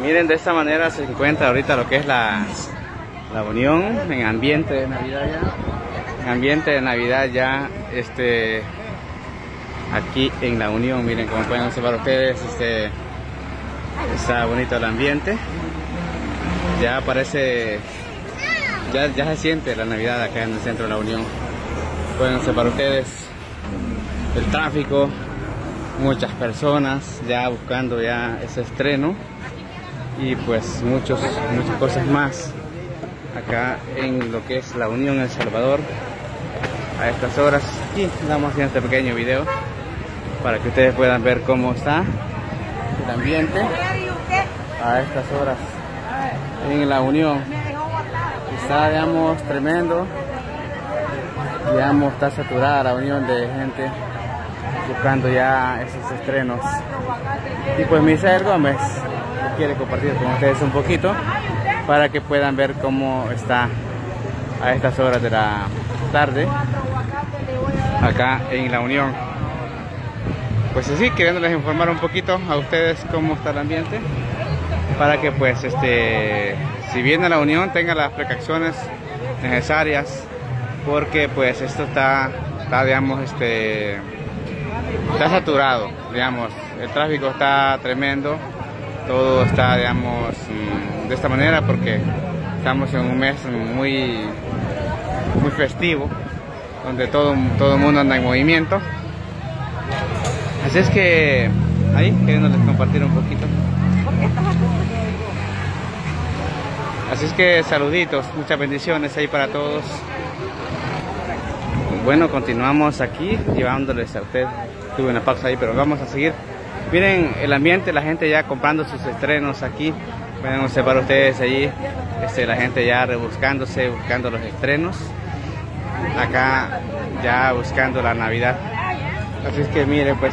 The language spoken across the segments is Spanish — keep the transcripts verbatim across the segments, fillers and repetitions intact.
Miren, de esta manera se encuentra ahorita lo que es la, la Unión en ambiente de Navidad ya. En ambiente de Navidad ya, este, aquí en la Unión, miren como pueden observar ustedes, este, está bonito el ambiente. Ya parece, ya, ya se siente la Navidad acá en el centro de la Unión. Pueden observar ustedes el tráfico, muchas personas ya buscando ya ese estreno y pues muchos, muchas cosas más acá en lo que es la Unión El Salvador a estas horas. Aquí damos en este pequeño video para que ustedes puedan ver cómo está el ambiente a estas horas en la Unión. Está, digamos, tremendo, digamos, está saturada la Unión de gente buscando ya esos estrenos. Y pues Misael Gómez quiere compartir con ustedes un poquito para que puedan ver cómo está a estas horas de la tarde acá en la Unión. Pues así, queriéndoles informar un poquito a ustedes cómo está el ambiente, para que pues este, si viene a la Unión tengan las precauciones necesarias, porque pues esto está, está digamos, este, está saturado, digamos, el tráfico está tremendo, todo está, digamos, de esta manera porque estamos en un mes muy, muy festivo, donde todo, todo el mundo anda en movimiento. Así es que ahí queriéndoles compartir un poquito. Así es que saluditos, muchas bendiciones ahí para todos. Bueno, continuamos aquí llevándoles a ustedes. Tuve una pausa ahí, pero vamos a seguir. Miren el ambiente, la gente ya comprando sus estrenos aquí. Pueden observar ustedes allí, este, la gente ya rebuscándose, buscando los estrenos. Acá ya buscando la Navidad. Así es que miren pues.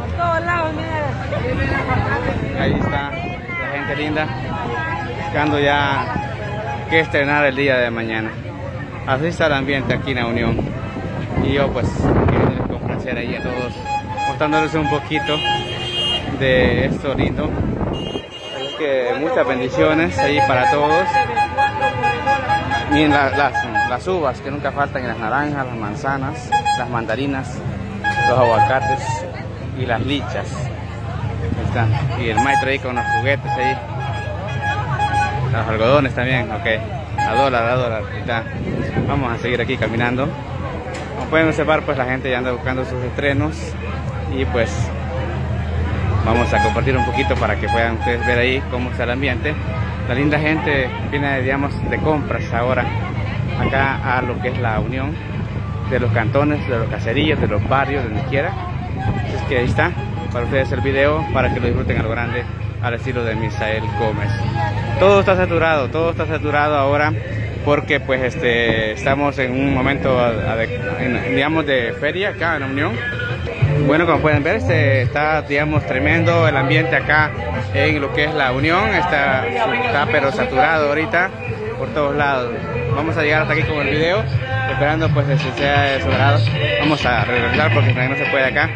Ahí está la gente linda, buscando ya que estrenar el día de mañana. Así está el ambiente aquí en la Unión. Y yo pues quiero complacer ahí a todos, mostrándoles un poquito de esto lindo. Así que muchas bendiciones ahí para todos. Miren la, las, las uvas que nunca faltan, y las naranjas, las manzanas, las mandarinas, los aguacates y las lichas. Ahí están. Y el maestro ahí con los juguetes ahí. Los algodones también, ok. A dólar, a dólar. Ahí está. Vamos a seguir aquí caminando. Como pueden observar, pues la gente ya anda buscando sus estrenos. Y pues vamos a compartir un poquito para que puedan ustedes ver ahí cómo está el ambiente. La linda gente viene, digamos, de compras ahora acá a lo que es la Unión, de los cantones, de los caseríos, de los barrios, de donde quiera. Así es que ahí está para ustedes el video, para que lo disfruten a lo grande, al estilo de Misael Gómez. Todo está saturado, todo está saturado ahora, porque pues este estamos en un momento, en, digamos, de feria acá en la Unión. Bueno, como pueden ver, este, está, digamos, tremendo el ambiente acá en lo que es la Unión. Está, está pero saturado ahorita por todos lados. Vamos a llegar hasta aquí con el video, esperando pues que sea de su agrado. Vamos a regresar porque no se puede acá.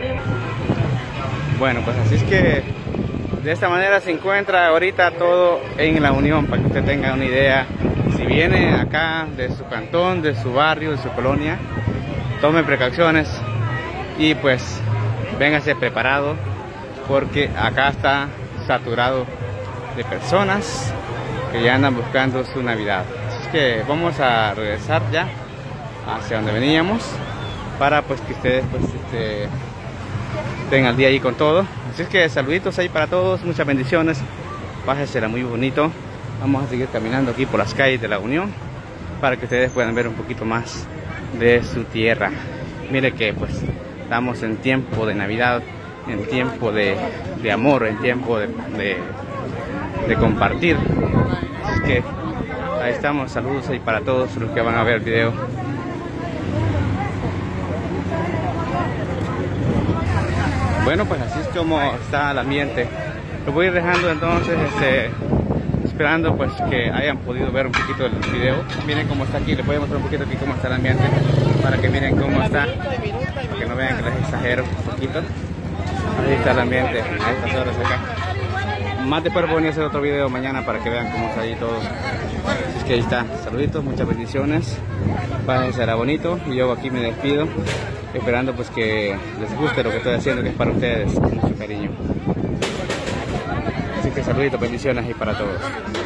Bueno, pues así es que de esta manera se encuentra ahorita todo en la Unión, para que usted tenga una idea. Si viene acá de su cantón, de su barrio, de su colonia, tome precauciones y pues véngase preparado, porque acá está saturado de personas que ya andan buscando su Navidad. Así que vamos a regresar ya hacia donde veníamos, para pues que ustedes pues este, estén al día ahí con todo. Así es que saluditos ahí para todos, muchas bendiciones, pásensela muy bonito. Vamos a seguir caminando aquí por las calles de la Unión, para que ustedes puedan ver un poquito más de su tierra. Mire que pues estamos en tiempo de Navidad, en tiempo de, de amor, en tiempo de, de, de compartir. Así que ahí estamos, saludos ahí para todos los que van a ver el video. Bueno, pues así es como está el ambiente. Lo voy a ir dejando entonces, este, esperando pues que hayan podido ver un poquito del video. Miren cómo está aquí, les voy a mostrar un poquito aquí cómo está el ambiente, para que miren cómo está, para que no vean que les exagero un poquito. Ahí está el ambiente a estas horas acá. más después voy a hacer otro video mañana para que vean cómo está ahí todo. Así es que ahí está, saluditos, muchas bendiciones, pásense, será bonito, y yo aquí me despido, esperando pues que les guste lo que estoy haciendo, que es para ustedes, con mucho cariño. Así que saluditos, bendiciones y para todos.